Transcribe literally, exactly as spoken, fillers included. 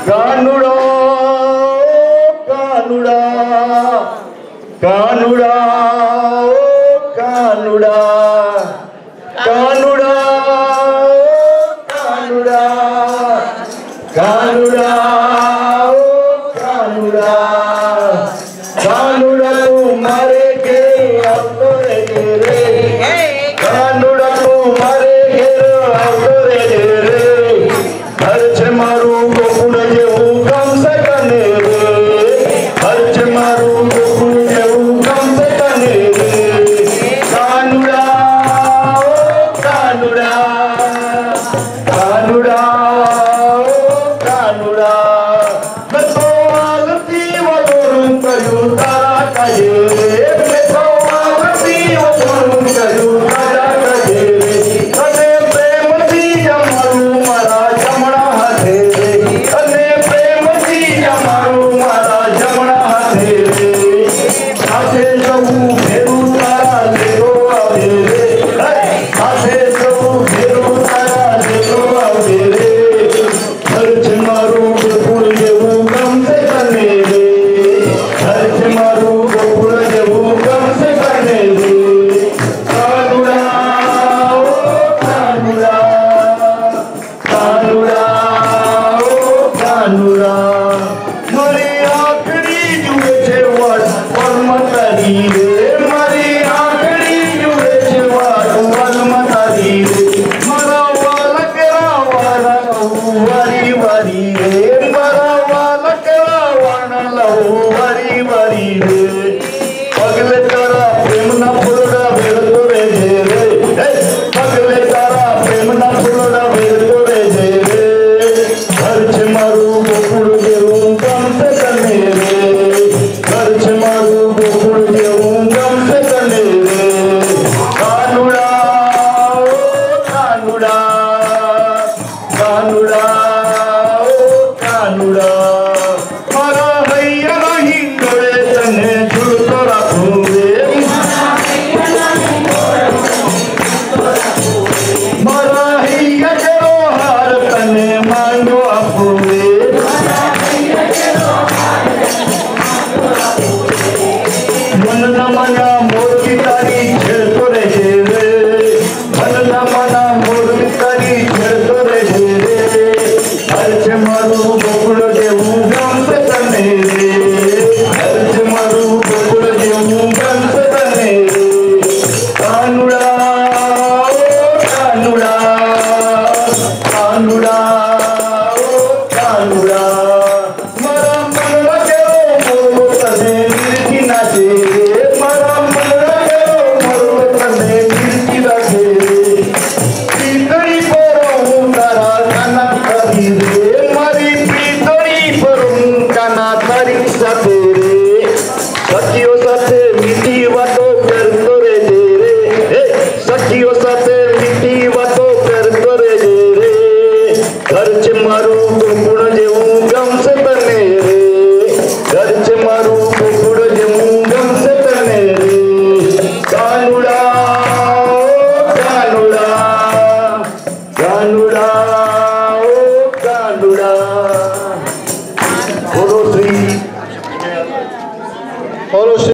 कानुड़ा कानुड़ा कानुड़ा कानुड़ा कानुड़ा कानुड़ा कानुड़ा कानुड़ा कानुड़ा तुम्हारे के अवतरे रे कानुड़ा तुम्हारे के अवतरे रे हर्ष मारू गोकुल जेऊ कम से कने रे हर्ष मारू गोकुल जेऊ कम से कने रे कानुड़ा कानुड़ा कानुड़ा कानुड़ा मैं तो आलती वलोरुं कयूं तारा काजे मैं तो आलती वलोरुं कयूं तारा काजे कने प्रेम दी जमारू मारा जमणा हाथे कने प्रेम दी जमारू मारा जमणा हाथे हाथे सबू फेरू तारा लेको आवे रे हाथे सबू फेरू तारा लेको आवे रे हर्ष मारू गोकुल जेऊ कम से कने रे हर्ष मारू गोकुल जेऊ कम से कने रे कानुड़ा ओ कानुड़ा कानुड़ा ओ कानुड़ा मारी आखरी जुए छे वाट परमतारी रे मारी आखरी जुए छे वाट परमतारी रे मारा वाला केरा वाला वारी वारी रे मारा वाला केरा वाला लहू वारी वारी रे पगले तारा प्रेम ना फुलड़ा बेरतो रे जे रे पगले तारा प्रेम ना फुलड़ा बेरतो रे जे रे हर्ष मारू गोकुल जेऊ कम से कने रे हर्ष मारू गोकुल जेऊ कम से कने रे कानुड़ा ओ कानुड़ा कानुड़ा ओ कानुड़ा मारा हैया नहीं डोळे तने झुलतो राखूं रे मारा हैया केरो हार तने मांगो आपू रे मन न मना मोर की तारी छेड़तो रे रे मन न मना मोर की तारी छेड़तो रे रे हर्ष मारू गोकुल जेऊ कम से